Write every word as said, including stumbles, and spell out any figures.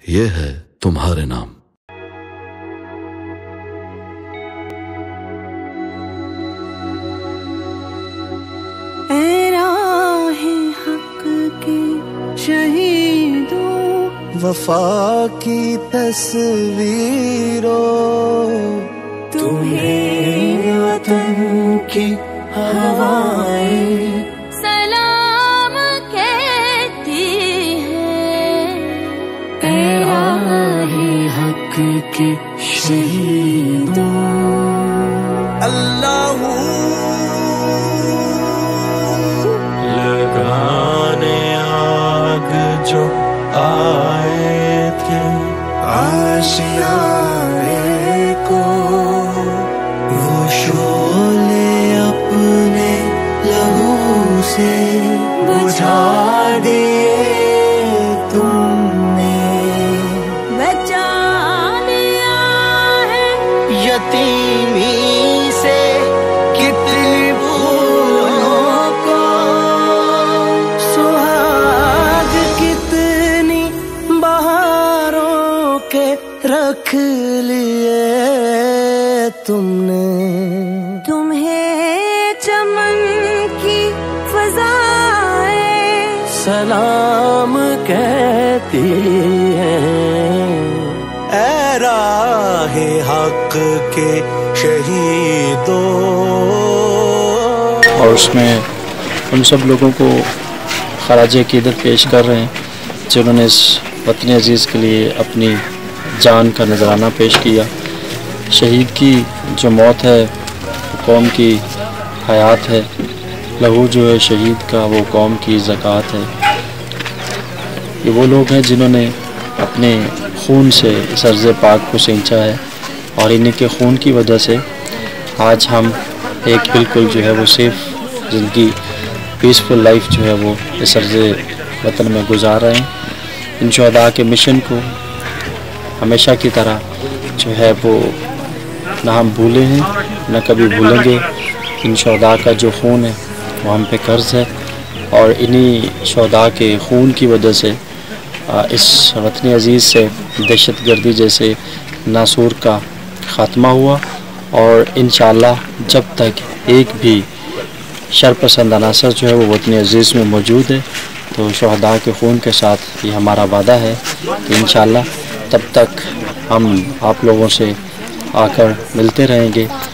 یہ ہے تمہارے نام۔ اے راہ حق کی شہیدوں، وفا کی تصویروں، تمہیں وطن کی ہوائیں سلام کہتی ہیں۔ اے راہ حق کے شہیدوں، اللہ لگانے آگ جو آئے تھے آشیانے کو، وہ شعلے اپنے لہو سے بجھا دیے تم نے، بچا لیا ہے یتیمی سے کتنی بھولوں کو، سہاگ کتنی بہاروں کے رکھ لیے تم نے، تمہیں چمن کی فضائیں سلام کہتی ہیں۔ اے راہ حق کے شہیدوں، اور اس میں ان سب لوگوں کو خراج عقیدت پیش کر رہے ہیں جنہوں نے اس وطن عزیز کے لیے اپنی جان کا نذرانہ پیش کیا۔ شہید کی جو موت ہے وہ قوم کی حیات ہے، لہو جو ہے شہید کا وہ قوم کی زکوٰۃ ہے۔ یہ وہ لوگ ہیں جنہوں نے اپنے خون سے اس ارض پاک کو سینچا ہے، اور انہیں کے خون کی وجہ سے آج ہم ایک بالکل جو ہے وہ سیف زندگی، پیسفل لائف جو ہے وہ اس ارض وطن میں گزار رہے ہیں۔ ان شہداء کے مشن کو ہمیشہ کی طرح جو ہے وہ نہ ہم بھولے ہیں نہ کبھی بھولیں گے۔ ان شہداء کا جو خون ہے وہ ہم پہ قرض ہے، اور انہی شہداء کے خون کی وجہ سے اس وطن عزیز سے دہشت گردی جیسے ناسور کا خاتمہ ہوا، اور انشاءاللہ جب تک ایک بھی شرپسند عناصر جو ہے وہ وطن عزیز میں موجود ہے تو شہداء کے خون کے ساتھ یہ ہمارا وعدہ ہے کہ انشاءاللہ تب تک ہم آپ لوگوں سے آ کر ملتے رہیں گے۔